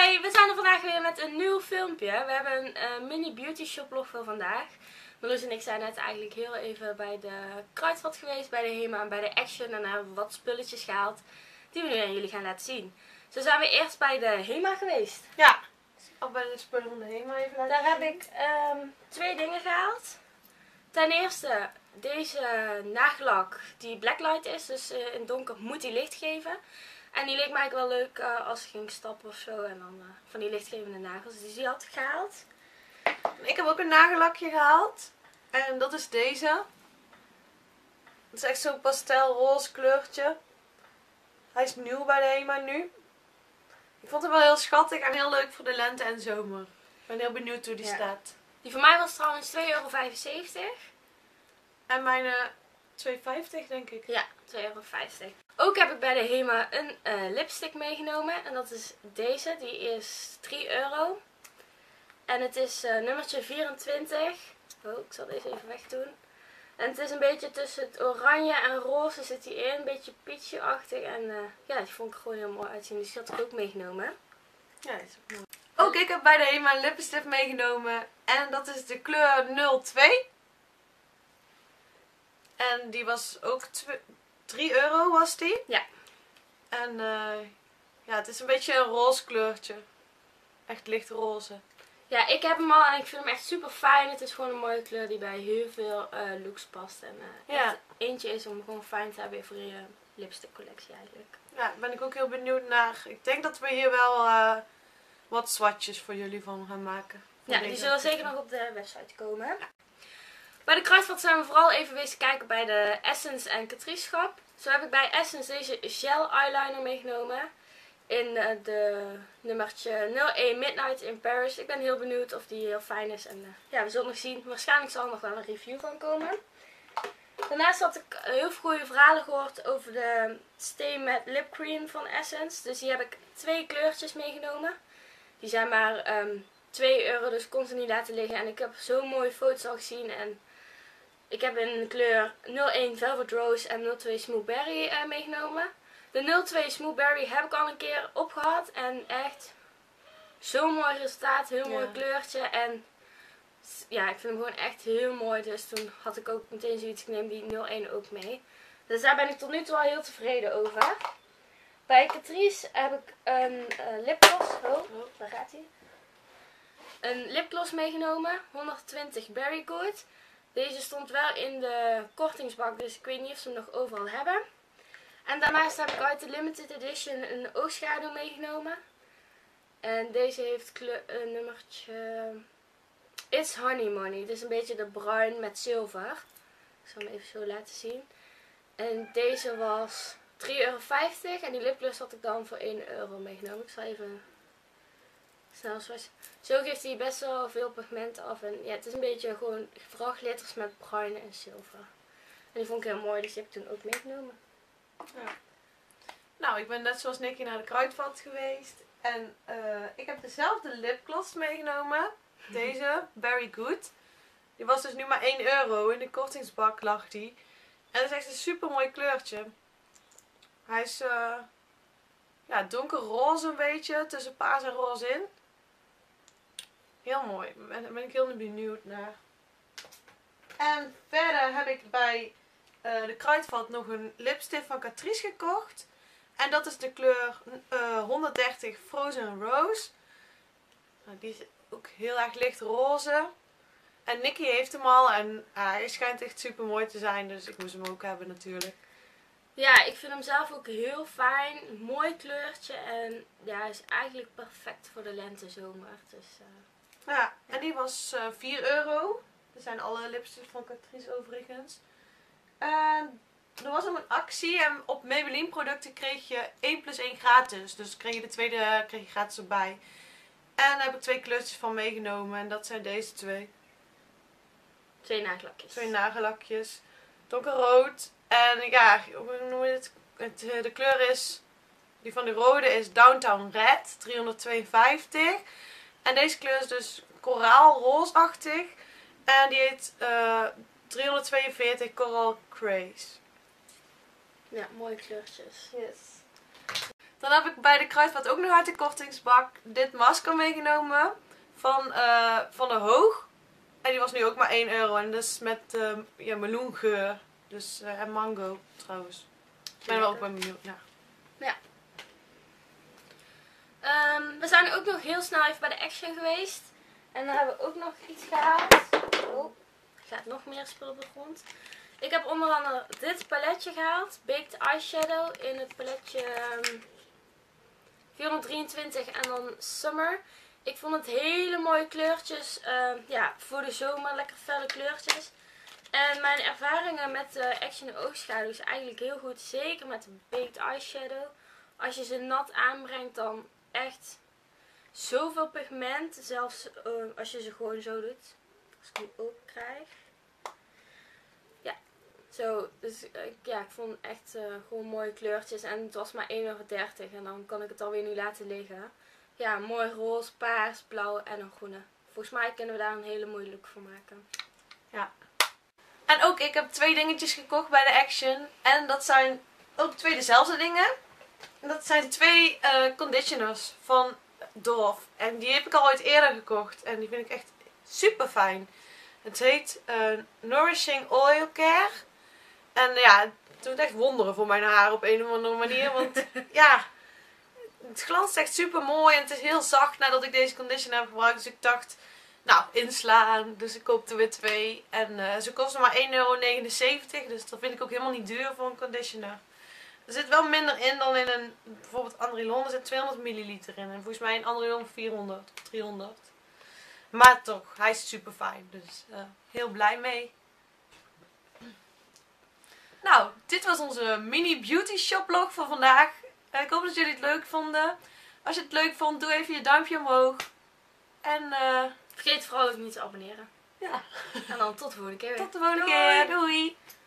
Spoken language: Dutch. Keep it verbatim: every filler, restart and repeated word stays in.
Hey, we zijn er vandaag weer met een nieuw filmpje. We hebben een uh, mini beauty shop vlog voor vandaag. Marloes en ik zijn net eigenlijk heel even bij de Kruidvat geweest, bij de Hema en bij de Action. En hebben we wat spulletjes gehaald die we nu aan jullie gaan laten zien. Zo zijn we eerst bij de Hema geweest. Ja, al bij de spullen van de Hema even laten Daar zien. heb ik um, twee dingen gehaald. Ten eerste deze nagellak die blacklight is, dus uh, in het donker moet die licht geven. En die leek mij eigenlijk wel leuk uh, als ik ging stappen of zo. En dan uh, van die lichtgevende nagels. Dus die had ik gehaald. Ik heb ook een nagellakje gehaald. En dat is deze. Het is echt zo'n pastelroze kleurtje. Hij is nieuw bij de Hema nu. Ik vond hem wel heel schattig en heel leuk voor de lente en zomer. Ik ben heel benieuwd hoe die ja. staat. Die voor mij was trouwens twee euro vijfenzeventig. En mijn uh, twee vijftig denk ik. Ja, twee euro vijftig. Ook heb ik bij de Hema een uh, lipstick meegenomen. En dat is deze. Die is drie euro. En het is uh, nummertje vierentwintig. Oh, ik zal deze even wegdoen. En het is een beetje tussen het oranje en roze zit die in. Een beetje peachy-achtig. En uh, ja, die vond ik gewoon heel mooi uitzien. Dus die had ik ook meegenomen. Ja, die is ook mooi. Ook ik heb bij de Hema een lippenstift meegenomen. En dat is de kleur nul twee. En die was ook drie euro was die. Ja. En uh, ja, het is een beetje een roze kleurtje. Echt licht roze. Ja, ik heb hem al en ik vind hem echt super fijn. Het is gewoon een mooie kleur die bij heel veel uh, looks past. En uh, ja. echt eentje is om gewoon fijn te hebben voor je lipstick collectie eigenlijk. Ja, daar ben ik ook heel benieuwd naar. Ik denk dat we hier wel uh, wat swatches voor jullie van gaan maken. Ja, die zullen zeker nog op de website komen. Ja. Bij de Kruidvat zijn we vooral even bezig kijken bij de Essence en Catrice schap. Zo heb ik bij Essence deze gel eyeliner meegenomen. In uh, de nummertje nul één Midnight in Paris. Ik ben heel benieuwd of die heel fijn is. En uh, ja, we zullen nog zien. Waarschijnlijk zal er nog wel een review van komen. Daarnaast had ik heel veel goede verhalen gehoord over de Stay Matte Lip Cream van Essence. Dus die heb ik twee kleurtjes meegenomen. Die zijn maar um, twee euro, dus kon ze niet laten liggen. En ik heb zo'n mooie foto's al gezien. En ik heb in kleur nul één Velvet Rose en nul twee Smooth Berry uh, meegenomen. De nul twee Smooth Berry heb ik al een keer opgehad. En echt zo'n mooi resultaat. Heel mooi ja. kleurtje. En ja, ik vind hem gewoon echt heel mooi. Dus toen had ik ook meteen zoiets. Ik neem die nul één ook mee. Dus daar ben ik tot nu toe al heel tevreden over. Bij Catrice heb ik een uh, lipgloss. Oh, waar gaat hij? Een lipgloss meegenomen. honderdtwintig Berry Good. Deze stond wel in de kortingsbak. Dus ik weet niet of ze hem nog overal hebben. En daarnaast heb ik uit de limited edition een oogschaduw meegenomen. En deze heeft kleur, een nummertje It's Honey Money. Het is een beetje de bruin met zilver. Ik zal hem even zo laten zien. En deze was drie euro vijftig. En die lipgloss had ik dan voor één euro meegenomen. Ik zal even snel swatchen. Zo geeft hij best wel veel pigment af. En ja, het is een beetje gewoon vooral glitters met bruin en zilver. En die vond ik heel mooi. Dus die heb ik toen ook meegenomen. Ja. Nou, ik ben net zoals Nicky naar de Kruidvat geweest. En uh, ik heb dezelfde lipgloss meegenomen. Deze, Berry Good. Die was dus nu maar één euro. In de kortingsbak lag die. En het is echt een super mooi kleurtje. Hij is uh, ja, donkerroze een beetje. Tussen paars en roze in. Heel mooi. Daar ben, ben ik heel benieuwd naar. En verder heb ik bij Uh, de Kruidvat nog een lipstift van Catrice gekocht. En dat is de kleur uh, honderddertig Frozen Rose. Nou, die is ook heel erg licht roze. En Nicky heeft hem al. En uh, hij schijnt echt super mooi te zijn. Dus ik moest hem ook hebben natuurlijk. Ja, ik vind hem zelf ook heel fijn. Een mooi kleurtje. En ja, hij is eigenlijk perfect voor de lente-zomer. Dus, uh, ja, en die was uh, vier euro. Dat zijn alle lipstifts van Catrice overigens. En er was ook een actie en op Maybelline producten kreeg je één plus één gratis. Dus kreeg je de tweede kreeg je gratis erbij. En daar heb ik twee kleurtjes van meegenomen en dat zijn deze twee. Twee nagellakjes. Twee nagellakjes. Donkerrood. En ja, hoe noem je het? het? De kleur is, die van de rode is Downtown Red, driehonderdtweeënvijftig. En deze kleur is dus koraalroosachtig. En die heet Uh, driehonderdtweeënveertig Coral Craze. Ja, mooie kleurtjes. Yes. Dan heb ik bij de Kruidvat ook nog uit de kortingsbak dit masker meegenomen. Van, uh, van de Hoog. En die was nu ook maar één euro. En dat is met uh, ja, meloengeur. Dus, uh, en mango trouwens. Ik ben wel ook bij benieuwd. Ja. ja. Um, we zijn ook nog heel snel even bij de Action geweest. En dan hebben we ook nog iets gehaald. Oh, er gaat nog meer spul op de grond. Ik heb onder andere dit paletje gehaald. Baked Eyeshadow in het paletje um, vierhonderddrieëntwintig en dan Summer. Ik vond het hele mooie kleurtjes. Uh, ja, voor de zomer lekker felle kleurtjes. En mijn ervaringen met de Action oogschaduw is eigenlijk heel goed. Zeker met de Baked Eyeshadow. Als je ze nat aanbrengt dan echt zoveel pigment. Zelfs uh, als je ze gewoon zo doet. Als ik die open krijg. Ja, zo. Dus uh, ja, ik vond echt uh, gewoon mooie kleurtjes. En het was maar één euro dertig. En dan kan ik het alweer nu laten liggen. Ja, mooi roze, paars, blauw en een groene. Volgens mij kunnen we daar een hele mooie look voor maken. Ja. En ook ik heb twee dingetjes gekocht bij de Action. En dat zijn ook twee dezelfde dingen. Dat zijn twee uh, conditioners van Dove. En die heb ik al ooit eerder gekocht. En die vind ik echt super fijn. Het heet uh, Nourishing Oil Care. En ja, het doet echt wonderen voor mijn haar op een of andere manier. Want ja, het glanst echt super mooi. En het is heel zacht nadat ik deze conditioner heb gebruikt. Dus ik dacht, nou, inslaan. Dus ik koop er weer twee. En uh, ze kosten maar één euro negenenzeventig. Dus dat vind ik ook helemaal niet duur voor een conditioner. Er zit wel minder in dan in een, bijvoorbeeld Andrilon. Er zit tweehonderd milliliter in. En volgens mij in Andrilon vierhonderd of driehonderd. Maar toch, hij is super fijn. Dus uh, heel blij mee. Nou, dit was onze mini beauty shoplog voor vandaag. Uh, ik hoop dat jullie het leuk vonden. Als je het leuk vond, doe even je duimpje omhoog. En uh, vergeet vooral ook niet te abonneren. Ja. En dan tot de volgende keer weer. Tot de volgende Doei. keer. Doei.